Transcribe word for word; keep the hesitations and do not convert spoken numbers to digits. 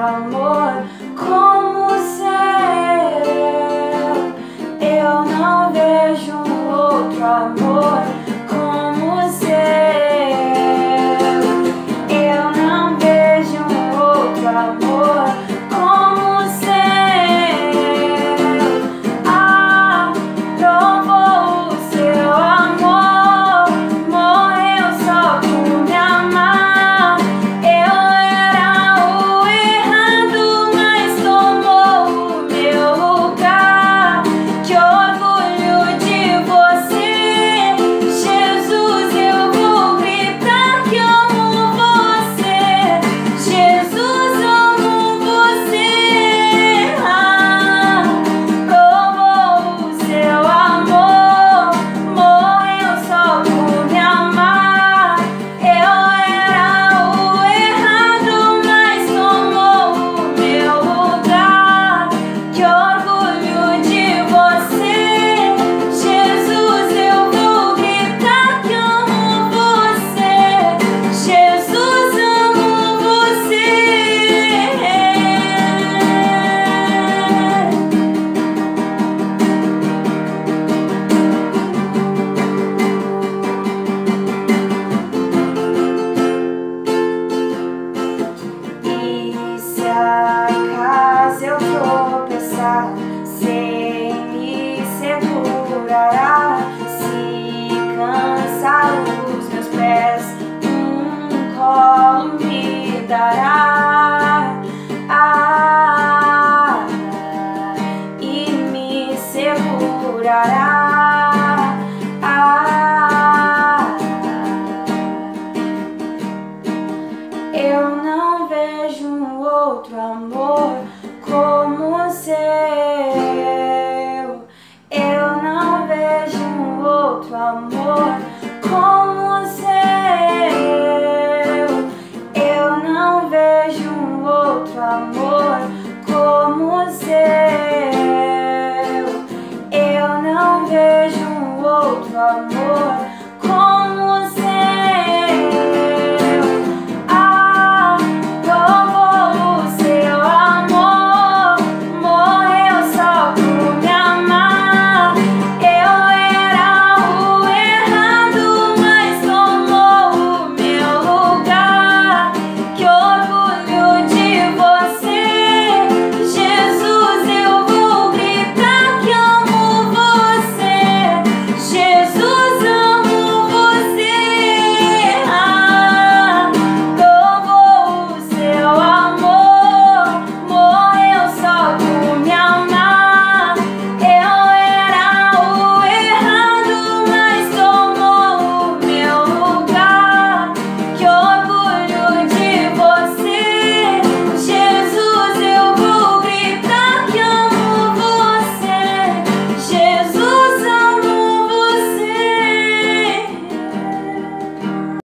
amor como o seu. Eu não vejo outro amor como o seu. Eu não vejo outro amor como o seu. Ah, provou o seu amor, morreu só por me amar. Eu era o errado, mas tomou o meu lugar. Que orgulho de você, Jesus, eu vou gritar que amo você. Jesus, amo você. Ah, provou o seu amor, morreu só por me amar. Eu era o errado, mas tomou o meu lugar. Que orgulho de você, Jesus, eu vou gritar que amo você. Jesus, amo você. E se acaso eu tropeçar, você me segurará. Se cansar os meus pés, um colo me dará. Ah, e me segurará. Ah, eu não vejo um outro amor como o seu. Eu não vejo um outro amor como o seu. Eu não vejo um outro amor